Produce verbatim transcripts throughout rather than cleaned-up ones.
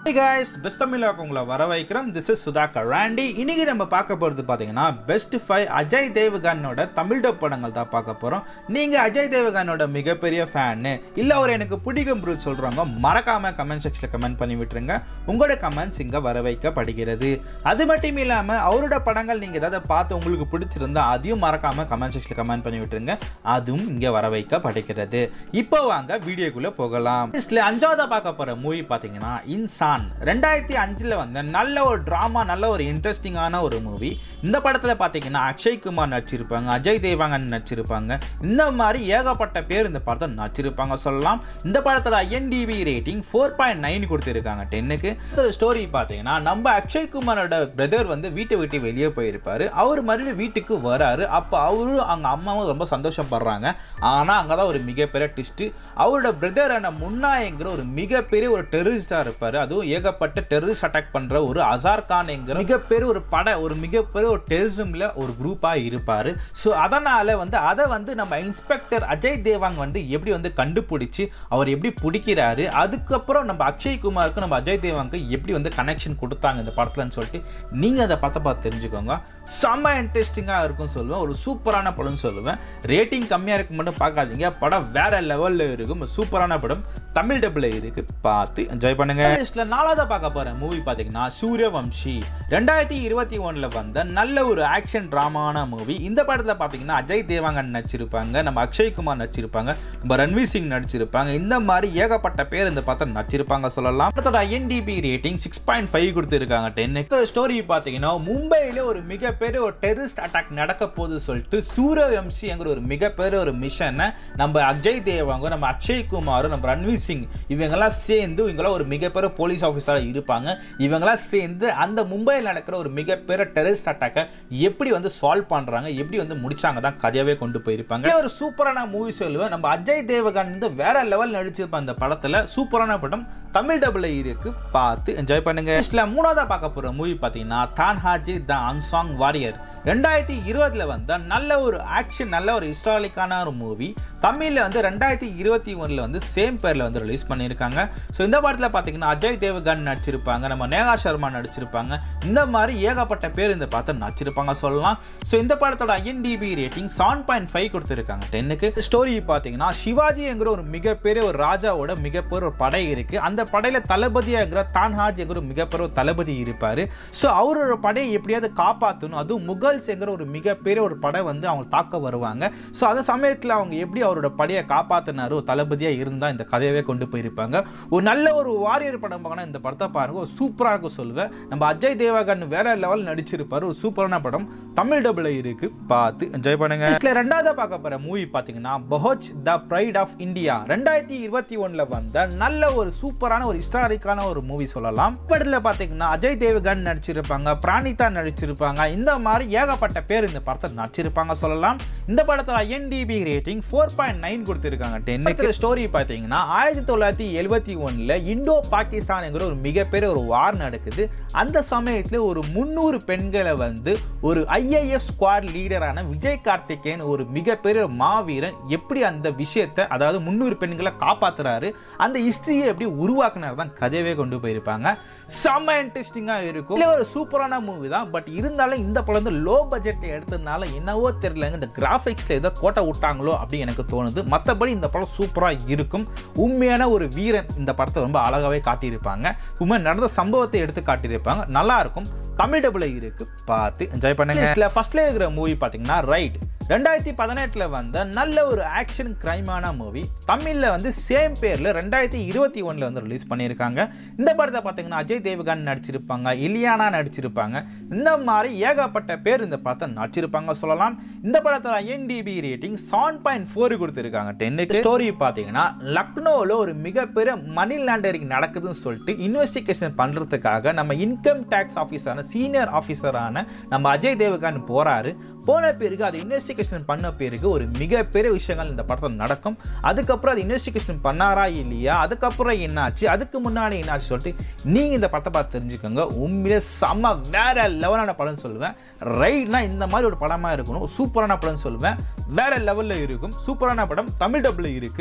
Hey guys, best தமிழாக்கு உங்களை வரவேற்கிறோம். This is Sudhakar Randy. இன்னைக்கு நம்ம பார்க்க போறது பாத்தீங்கன்னா best five அஜய் தேவகனோட தமிழ் டப் படங்கள் தான் பார்க்க போறோம். நீங்க அஜய் தேவகனோட மிகப்பெரிய ஃபேன் இல்ல அவர் எனக்கு பிடிக்கும் ப்ரூ சொல்றவங்க மறக்காம கமெண்ட் செக்ஷன்ல கமெண்ட் பண்ணி விட்டுருங்க. உங்களோட கமெண்ட்ஸ் இங்க வரவேற்கப்படுகிறது. அது மட்டும் இல்லாம அவரோட படங்கள் நீங்க ஏதாவது பார்த்து உங்களுக்கு பிடிச்சிருந்தா அதையும் மறக்காம கமெண்ட் செக்ஷன்ல கமெண்ட் பண்ணி விட்டுருங்க. அதுவும் இங்க வரவேற்கப்படுகிறது. இப்போ வாங்க வீடியோக்குள்ள போகலாம். இதுல அஞ்சாவதா பார்க்க போற மூவி பாத்தீங்கன்னா இன்சான் ரெண்டாயிரத்தி அஞ்சுல வந்த நல்ல ஒரு டிராமா நல்ல ஒரு இன்ட்ரெஸ்டிங்கான ஒரு மூவி. இந்த படத்துல பாத்தீங்கன்னா அக்ஷய் குமார் நடிச்சிருப்பாங்க, அஜய் தேவகன் நடிச்சிருப்பாங்க. இந்த மாதிரி ஏகப்பட்ட பேர் இந்த படத்தை நடிச்சிருப்பாங்க சொல்லலாம். இந்த படத்துல I M D B rating four point nine கொடுத்திருக்காங்க டென்னுக்கு. ஸ்டோரி பாத்தீங்கன்னா நம்ம அக்ஷய் குமாரோட பிரதர் வந்து வீட்டை விட்டு வெளியே போயிருப்பாரு. அவர் மறுபடியும் வீட்டுக்கு வராரு. அப்ப அவரும் அவங்க அம்மாவும் ரொம்ப சந்தோஷப்படுறாங்க. ஆனா அங்கதான் ஒரு மிகப்பெரிய ட்விஸ்ட். அவரோட பிரதரான முன்னாயங்கிற ஒரு மிகப்பெரிய ஒரு டெரரிஸ்டா இருப்பாரு. அதுவும் ஏகப்பட்ட டெரரிஸ்ட் அட்டாக் பண்ற ஒரு அசார் கான் என்கிற மிகப்பெரிய ஒரு பட ஒரு மிகப்பெரிய ஒரு டெரரிசம்ல ஒரு குரூப்பா இருப்பாரு. ஸோ அதனால வந்து அதை வந்து நம்ம இன்ஸ்பெக்டர் அஜய் தேவாங் வந்து எப்படி வந்து கண்டுபிடிச்சு அவர் எப்படி பிடிக்கிறாரு, அதுக்கப்புறம் நம்ம அக்ஷய் குமாருக்கு நம்ம அஜய் தேவாங்க்கு எப்படி வந்து கனெக்ஷன் கொடுத்தாங்க இந்த படத்துலன்னு சொல்லிட்டு நீங்க அந்த படத்தை பார்த்து தெரிஞ்சுக்கோங்க. செம்ம இன்ட்ரெஸ்டிங்கா இருக்கும் சொல்லுவேன். ஒரு சூப்பரான படம் சொல்லுவேன். ரேட்டிங் கம்மியா இருக்கு மட்டும் பார்க்காதீங்க, படம் வேற லெவல்ல இருக்கும். சூப்பரான படம் தமிழ் டப்ல இருக்கு, பார்த்து என்ஜாய் பண்ணுங்க. நாலாவதா பார்க்க போற மூவி பாத்தீங்கன்னா சூரியவம்சி ரெண்டாயிரத்தி இருபத்தி ஒண்ணுல வந்த நல்ல ஒரு ஆக்ஷன் டிராமான மூவி. இந்த படத்துல பாத்தீங்கன்னா அஜய் தேவகன் நடிச்சிருப்பாங்க, நம்ம அக்ஷய் குமார் நடிச்சிருப்பாங்க, நம்ம ரன்வீர் சிங் நடிச்சிருப்பாங்க. இந்த மாதிரி ஏகப்பட்ட பேர் இந்த படத்தை நடிச்சிருப்பாங்க சொல்லலாம். படத்தோட I M D B rating six point five கொடுத்திருக்காங்க டென்னுக்கு. ஸ்டோரி பாத்தீங்கன்னா மும்பையில ஒரு மிகப்பெரிய ஒரு டெரரிஸ்ட் அட்டாக் நடக்க போகுது சொல்லிட்டு சூரியவம்சி என்கிற ஒரு மிகப்பெரிய ஒரு மிஷனை நம்ம அஜய் தேவங்க, நம்ம அக்ஷய் குமார், நம்ம ரன்வீர் சிங் இவங்கெல்லாம் சேர்ந்து இவங்கெல்லாம் ஒரு மிகப்பெரிய போலீஸ் ஆஃபீஸராக இருப்பாங்க. இவங்களாம் சேர்ந்து அந்த மும்பையில் நடக்கிற ஒரு மிகப்பெரிய டெரரிஸ்ட் அட்டாக்கை எப்படி வந்து சால்வ் பண்றாங்க, எப்படி வந்து முடிச்சாங்க தான் கதையாவே கொண்டு போயிருப்பாங்க. ஒரு சூப்பரான மூவி சொல்லுவேன். நம்ம அஜய் தேவகன் வந்து வேற லெவல் நடிச்சிருப்பாங்க இந்த படத்துல. சூப்பரான படம் தமிழ் டபுள் இருக்கு, பார்த்து என்ஜாய் பண்ணுங்க. மூணாவதா பார்க்க போற மூவி பாத்தீங்கன்னா தான்ஹாஜி த அன்சாங் வாரியர் ரெண்டாயிரத்தி இருபதுல வந்த நல்ல ஒரு ஆக்ஷன் நல்ல ஒரு ஹிஸ்டாரிக்கான ஒரு மூவி. தமிழ்ல வந்து ரெண்டாயிரத்தி இருபத்தி ஒண்ணுல வந்து சேம் பேர்ல வந்து ரிலீஸ் பண்ணியிருக்காங்க. ஸோ இந்த படத்துல பாத்தீங்கன்னா அஜய் தேவகன் நடிச்சிருப்பாங்க, நம்ம நேகா சர்மா நடிச்சிருப்பாங்க. இந்த மாதிரி ஏகப்பட்ட பேர் இந்த படத்தை நடிச்சிருப்பாங்க சொல்லலாம். ஸோ இந்த படத்தோட I M D B rating seven point five கொடுத்திருக்காங்க டென்னுக்கு. ஸ்டோரி பாத்தீங்கன்னா சிவாஜி என்கிற ஒரு மிகப்பெரிய ஒரு ராஜாவோட மிகப்பெரிய ஒரு படை இருக்கு. அந்த படையில தளபதியாகிற தான்ஹாஜ் என்கிற ஒரு மிகப்பெரிய ஒரு தளபதி இருப்பாரு. ஸோ அவரோட படையை எப்படியாவது காப்பாற்றணும், அதுவும் முகல்ஸ் என்கிற ஒரு மிகப்பெரிய ஒரு படை வந்து அவங்க தாக்க வருவாங்க. ஸோ அந்த சமயத்தில் அவங்க எப்படி அவரோட படையை காப்பாற்றினாரோ தளபதியா இருந்தா இந்த கதையவே கொண்டு போயிருப்பாங்க. ஒரு நல்ல ஒரு வாரியர் படம் பார்க்கணும் இந்த படத்தை பாருங்க, ஒரு சூப்பரா இருக்கும் சொல்லுவேன். நம்ம அஜய் தேவகன் வேற லெவல் நடிச்சிருப்பாரு. ஒரு சூப்பரான படம் தமிழ் டபுள் இருக்கு, பார்த்து என்ஜாய் பண்ணுங்க. இதுல ரெண்டாவது பார்க்க போற மூவி பாத்தீங்கன்னா Bhuj the Pride of India ரெண்டாயிரத்தி இருபத்தி ஒண்ணுல வந்த நல்ல ஒரு சூப்பரான ஒரு ஹிஸ்டாரிக்கான ஒரு மூவி சொல்லலாம். படத்துல பாத்தீங்கன்னா அஜய் தேவகன் நடிச்சிருப்பாங்க, பிராணிதா நடிச்சிருப்பாங்க. இந்த மாதிரி ஏகப்பட்ட பேர் இந்த படத்தை நடிச்சிருப்பாங்க சொல்லலாம். இந்த படத்துல I M D B rating four point nine கொடுத்திருக்காங்க டென்னுக்கு. ஸ்டோரி பாத்தீங்கன்னா ஆயிரத்தி தொள்ளாயிரத்தி எழுபத்தி ஒண்ணுல இந்தோ பாகிஸ்தான் என்கிற ஒரு மிகப்பெரிய ஒரு வார் நடக்குது. அந்த சமயத்துல ஒரு முன்னூறு பெண்களை வந்து ஒரு ஐ ஏ எஃப் ஸ்குவாட் லீடரான விஜய் கார்த்திகேயன் ஒரு மிகப்பெரிய மாவீரன் எப்படி அந்த விஷயத்தை அதாவது முன்னூறு பெண்களை காப்பாத்துறாரு, அந்த ஹிஸ்டரியை எப்படி உருவாக்குனார் தான் கதையவே கொண்டு போயிருப்பாங்க. செம்ம இன்ட்ரெஸ்டிங்கா இருக்கும். ஒரு சூப்பரான மூவி தான். பட் இருந்தாலும் இந்த படம் வந்து லோ பட்ஜெட் எடுத்ததுனால என்னவோ தெரியல, இந்த கிராபிக்ஸ்ல ஏதோ கோட்டை விட்டாங்களோ அப்படின்னு எனக்கு தோணுது. மற்றபடி இந்த படம் சூப்பரா இருக்கும். உண்மையான ஒரு வீரன் இந்த படத்தை ரொம்ப அழகாவே காட்டியிருப்பாங்க. உண்மை நடந்த சம்பவத்தை எடுத்து காட்டியிருப்பாங்க. நல்லா இருக்கும். தமிழ் டபுள் இருக்கு, பார்த்து என்ஜாய் பண்ணுங்க. ஃபர்ஸ்ட்ல இருக்கிற மூவி பாத்தீங்கன்னா ரைட் ரெண்டாயிரத்தி பதினெட்டுல வந்த நல்ல ஒரு ஆக்ஷன் கிரைமான மூவி. தமிழ்ல வந்து சேம் பேர்ல ரெண்டாயிரத்தி இருபத்தி ஒண்ணுல வந்து ரிலீஸ் பண்ணியிருக்காங்க. இந்த படத்தை பாத்தீங்கன்னா அஜய் தேவகன் நடிச்சிருப்பாங்க, இலியானா நடிச்சிருப்பாங்க. இந்த மாதிரி ஏகப்பட்ட பேர் இந்த படத்தை நடிச்சிருப்பாங்க சொல்லலாம். இந்த படத்தோட I M D B rating seven point four கொடுத்திருக்காங்க டென்னுக்கு. ஸ்டோரி பாத்தீங்கன்னா லக்னோவில் ஒரு மிகப்பெரிய மணி லாண்டரிங் நடக்குதுன்னு சொல்லிட்டு இன்வெஸ்டிகேஷன் பண்றதுக்காக நம்ம இன்கம் டேக்ஸ் ஆஃபீஸரான சீனியர் ஆஃபீஸரான நம்ம அஜய் தேவகன் போறாரு. போன பிறகு அது இன்வெஸ்டிகேஷன் பண்ண பிறகு ஒரு மிகப்பெரிய விஷயங்கள் இந்த படத்தில் நடக்கும். அதுக்கப்புறம் அது இன்வெஸ்டிகேஷன் பண்ணாரா இல்லையா, அதுக்கப்புறம் என்னாச்சு, அதுக்கு முன்னாடி என்னாச்சு சொல்லிட்டு நீங்க இந்த படத்தை பார்த்து தெரிஞ்சுக்கோங்க. உண்மையிலே செம்ம வேற லெவலான படம் சொல்லுவேன். ரைட்னா இந்த மாதிரி ஒரு படமா இருக்கணும். சூப்பரான படம் சொல்லுவேன். வேற லெவல்ல இருக்கும். சூப்பரான படம் தமிழ் டபுள் இருக்கு,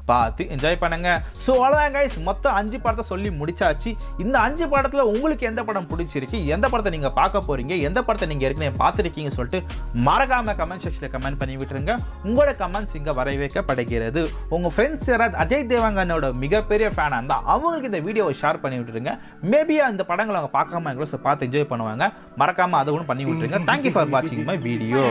பார்த்து என்ஜாய் பண்ணுங்க. ஸோ அவ்வளோதான் கைஸ், மொத்தம் அஞ்சு படத்தை சொல்லி முடிச்சாச்சு. இந்த அஞ்சு படத்தில் உங்களுக்கு எந்த படம் பிடிச்சிருக்கு, எந்த படத்தை நீங்கள் பார்க்க போறீங்க, எந்த படத்தை நீங்கள் ஏற்கனவே பார்த்துருக்கீங்கன்னு சொல்லிட்டு மறக்காம கமெண்ட் செக்ஷனில் கமெண்ட் பண்ணி விட்டுருங்க. உங்களோட கமெண்ட்ஸ் இங்கே வரவேற்கப்படுகிறது. உங்கள் ஃப்ரெண்ட்ஸ் யாராவது அஜய் தேவகனோட மிகப்பெரிய ஃபேனாக இருந்தால் அவங்களுக்கு இந்த வீடியோவை ஷேர் பண்ணி விட்டுருங்க. மேபி அந்த படங்களை அவங்க பார்க்காம எங்களோ பார்த்து என்ஜாய் பண்ணுவாங்க. மறக்காம அதை ஒன்று பண்ணி விட்டுருங்க. தேங்க்யூ ஃபார் வாட்சிங் மை வீடியோ.